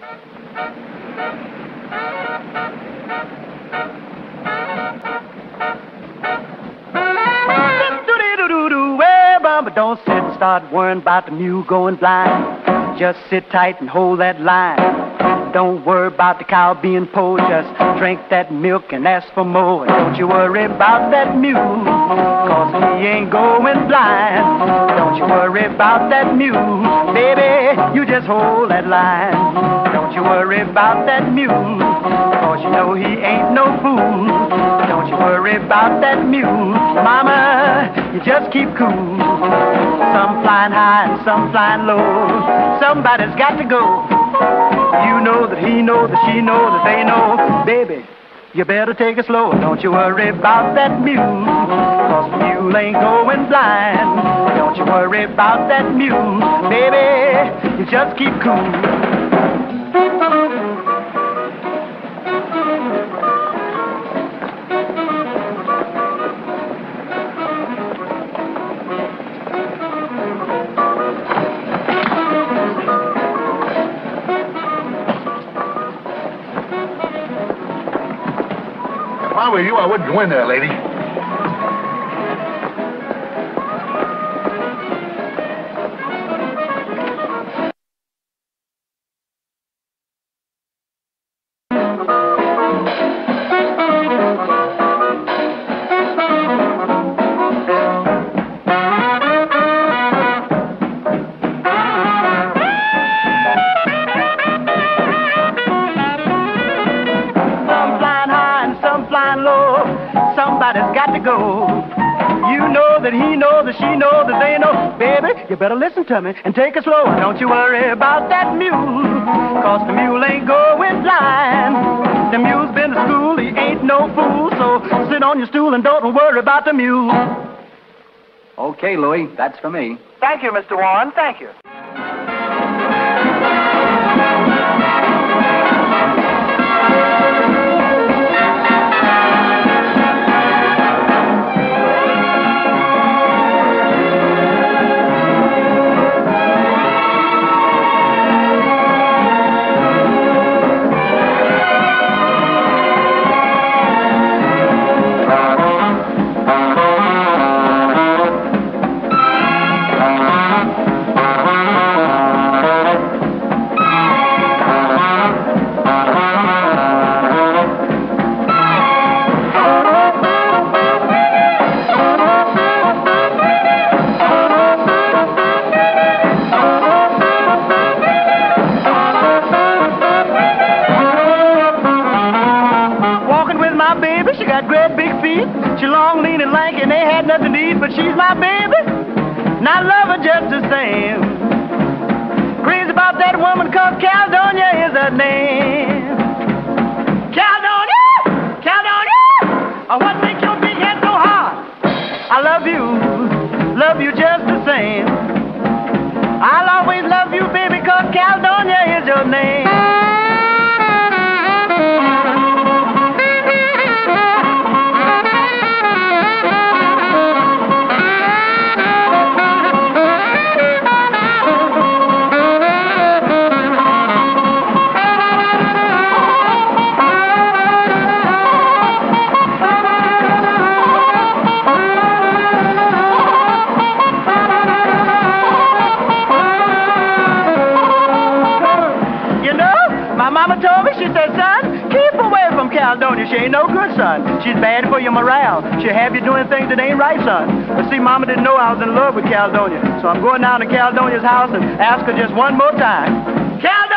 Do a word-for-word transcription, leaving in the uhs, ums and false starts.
But don't sit and start worrying about the mule going blind. Just sit tight and hold that line. Don't worry about the cow being poor. Just drink that milk and ask for more. And don't you worry about that mule, cause he ain't going blind. Don't you worry about that mule, baby, you just hold that line. Don't you worry about that mule, cause you know he ain't no fool. Don't you worry about that mule, mama, you just keep cool. Some flying high and some flying low. Somebody's got to go. You know that he knows that she knows that they know. Baby, you better take it slow. Don't you worry about that mule, cause the mule ain't going blind. Don't you worry about that mule, baby, you just keep cool. If I were you, I wouldn't go in there, lady. Somebody's got to go. You know that he knows that she knows that they know. Baby, you better listen to me and take it slow. Don't you worry about that mule, cause the mule ain't going blind. The mule's been to school, he ain't no fool. So sit on your stool and don't worry about the mule. Okay, Louie, that's for me. Thank you, Mister Warren, thank you. She's long, lean, and lanky, and they had nothing to eat, but she's my baby, and I love her just the same. Crazy about that woman, cause Caldonia is her name. Caldonia! Caldonia! Oh, what makes your big head so hard? I love you, love you just the same. I'll always love you, baby, cause Caldonia is your name. She said, son, keep away from Caldonia. She ain't no good, son. She's bad for your morale. She'll have you doing things that ain't right, son. But see, Mama didn't know I was in love with Caldonia. So I'm going down to Caldonia's house and ask her just one more time. Caldonia!